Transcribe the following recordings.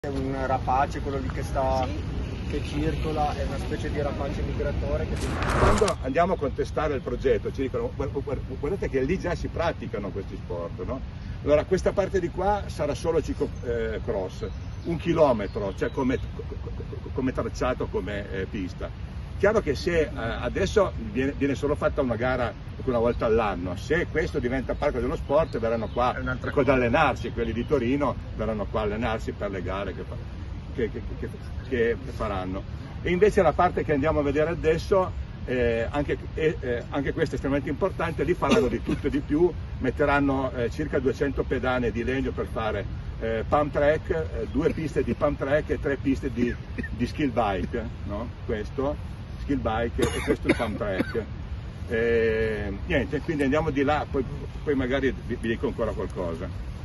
È un rapace, quello lì che sta, che circola, è una specie di rapace migratore che... Quando andiamo a contestare il progetto ci dicono guardate che lì già si praticano questi sport, no? Allora questa parte di qua sarà solo ciclocross, 1 chilometro, cioè come tracciato, come pista. Chiaro che se adesso viene solo fatta una gara una volta all'anno, se questo diventa parco dello sport verranno qua ad allenarsi, quelli di Torino verranno qua a allenarsi per le gare che faranno. E invece la parte che andiamo a vedere adesso, anche questa è estremamente importante, lì faranno di tutto e di più, metteranno circa 200 pedane di legno per fare pump track, 2 piste di pump track e 3 piste di skill bike, no? Questo skill bike e questo il pump track. Niente, quindi andiamo di là, poi magari vi dico ancora qualcosa.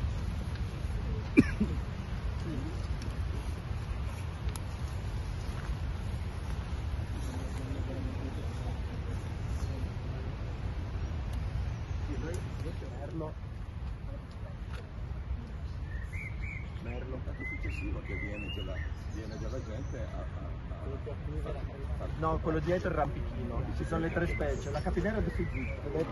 Merlo successivo che viene della gente No, quello dietro è il rampichino, ci sono le 3 specie, la capinera di Fujita,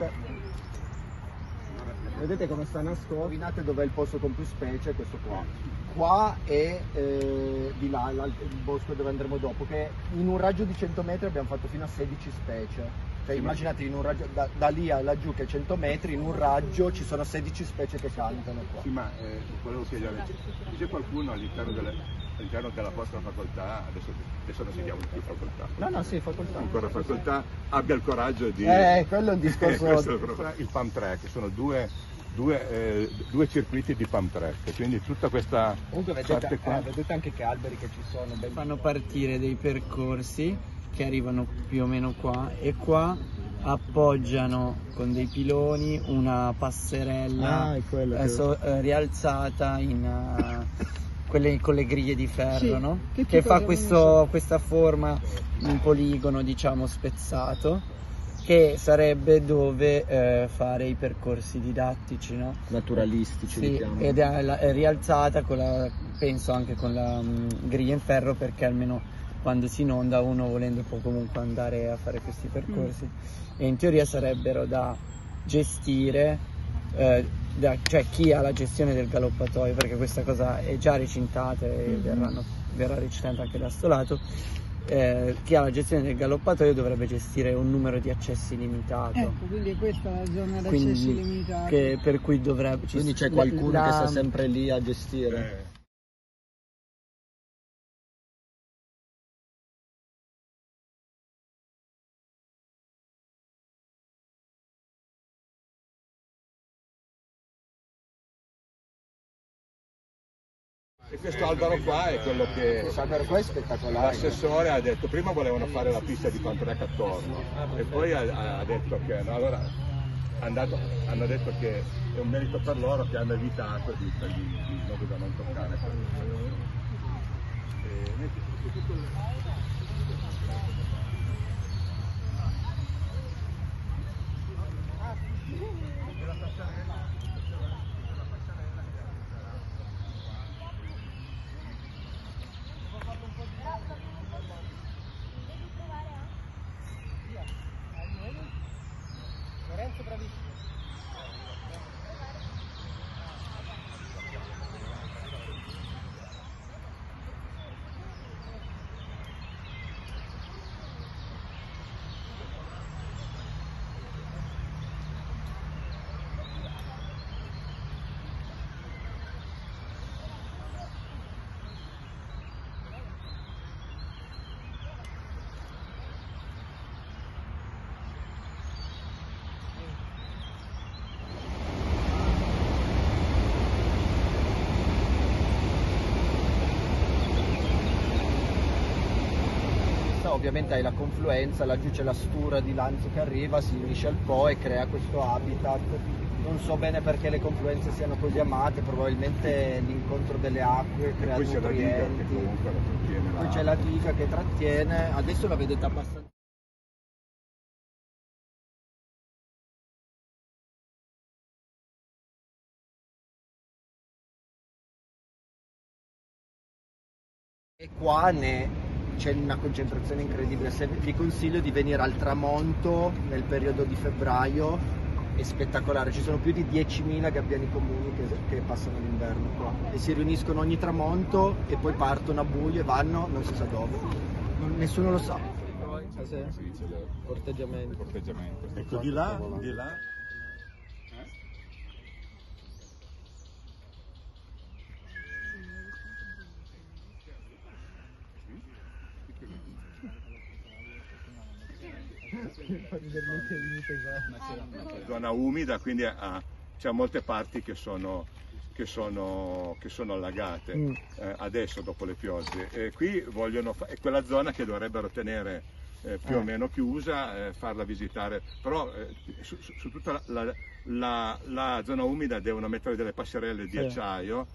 vedete come sta nascosto? Indovinate dov'è il posto con più specie? Questo qua e di là il bosco dove andremo dopo, che in un raggio di 100 metri abbiamo fatto fino a 16 specie. Cioè, immaginate in un raggio, da lì a laggiù che è 100 metri, in un raggio ci sono 16 specie che cantano qua. Sì, ma volevo chiedere, c'è qualcuno all'interno della vostra facoltà, adesso non si chiama più facoltà. No, sì, facoltà. Ancora facoltà, abbia il coraggio di... quello è un discorso... il pump track, sono due circuiti di pump track, quindi tutta questa parte qua... vedete anche che alberi che ci sono. Fanno partire dei percorsi che arrivano più o meno qua e qua appoggiano con dei piloni una passerella rialzata quelle con le griglie di ferro, sì, no? Che fa questa forma in poligono, diciamo, spezzato, che sarebbe dove fare i percorsi didattici, no? Naturalistici, sì, diciamo. Ed è rialzata penso anche con la griglia in ferro, perché almeno quando si inonda uno volendo può comunque andare a fare questi percorsi. E in teoria sarebbero da gestire, cioè chi ha la gestione del galoppatoio, perché questa cosa è già recintata e verrà recintata anche da sto lato. Chi ha la gestione del galoppatoio dovrebbe gestire un numero di accessi limitato. Ecco, quindi questa è la zona di accessi limitati. Per cui dovrebbe... Quindi c'è qualcuno che sta sempre lì a gestire. E questo albero qua è quello che questo albero qua è spettacolare. L'assessore ha detto, prima volevano fare la pista di pump track attorno e poi ha detto che no, allora hanno detto che è un merito per loro che hanno evitato di non toccare. Lorenzo bravissimo. Ovviamente hai la confluenza, laggiù c'è la stura di Lanzo che arriva, si unisce al Po e crea questo habitat. Non so bene perché le confluenze siano così amate, probabilmente l'incontro delle acque crea nutrienti. Poi c'è la diga che trattiene, adesso la vedete abbastanza. E qua c'è una concentrazione incredibile. Vi consiglio di venire al tramonto nel periodo di febbraio, è spettacolare, ci sono più di 10.000 gabbiani comuni che passano l'inverno qua e si riuniscono ogni tramonto e poi partono a buio e vanno non si sa dove, nessuno lo sa. Corteggiamento. Ecco, di là. Zona umida, quindi c'è molte parti che sono allagate adesso dopo le piogge, e qui è quella zona che dovrebbero tenere più o meno chiusa, farla visitare, però su tutta la zona umida devono mettere delle passerelle di acciaio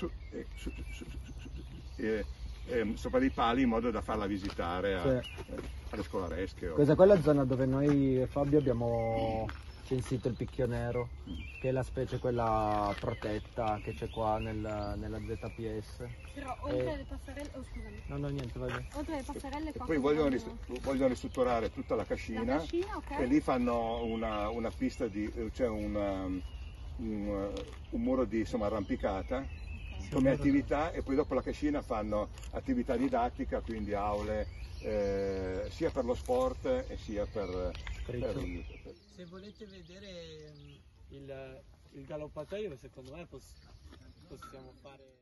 sopra dei pali in modo da farla visitare alle scolaresche. Questa è la zona dove noi, Fabio, abbiamo censito il picchio nero, che è la specie quella protetta che c'è qua nella ZPS. Però oltre alle passerelle, scusami. No, niente, va bene. Oltre alle passerelle qua. Poi vogliono ristrutturare tutta la cascina, okay. E lì fanno una pista cioè un muro di arrampicata come attività, e poi dopo la cascina fanno attività didattica, quindi aule sia per lo sport e sia per Se volete vedere il galoppatoio, secondo me possiamo fare.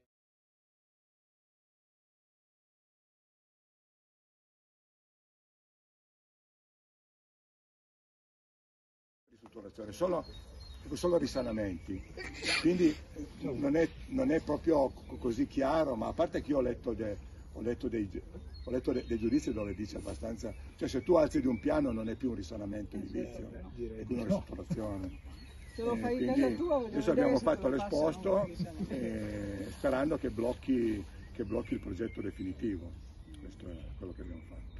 Ristrutturazione, solo risanamenti, quindi non è proprio così chiaro, ma a parte che io ho letto dei giudizi dove dice abbastanza, cioè se tu alzi di un piano non è più un risanamento edilizio, è più una ristrutturazione. Adesso abbiamo fatto l'esposto sperando che blocchi il progetto definitivo, questo è quello che abbiamo fatto.